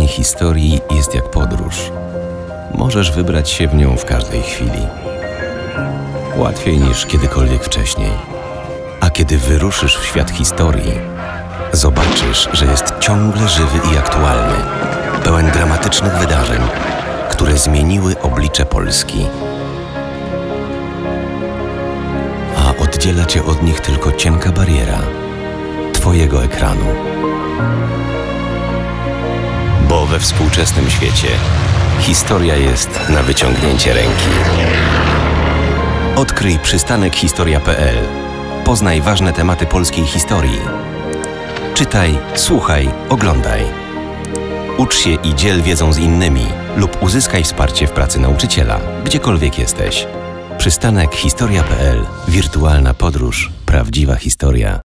historii jest jak podróż. Możesz wybrać się w nią w każdej chwili. Łatwiej niż kiedykolwiek wcześniej. A kiedy wyruszysz w świat historii, zobaczysz, że jest ciągle żywy i aktualny, pełen dramatycznych wydarzeń, które zmieniły oblicze Polski. A oddziela cię od nich tylko cienka bariera twojego ekranu. Bo we współczesnym świecie historia jest na wyciągnięcie ręki. Odkryj przystanek historia.pl. Poznaj ważne tematy polskiej historii. Czytaj, słuchaj, oglądaj. Ucz się i dziel wiedzą z innymi lub uzyskaj wsparcie w pracy nauczyciela, gdziekolwiek jesteś. Przystanek historia.pl. Wirtualna podróż, prawdziwa historia.